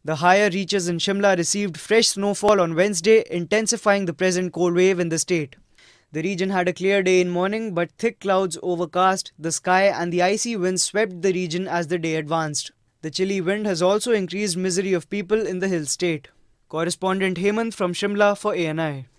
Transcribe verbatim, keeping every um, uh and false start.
The higher reaches in Shimla received fresh snowfall on Wednesday, intensifying the present cold wave in the state. The region had a clear day in morning, but thick clouds overcast the sky and the icy winds swept the region as the day advanced. The chilly wind has also increased misery of people in the hill state. Correspondent Hemant from Shimla for A N I.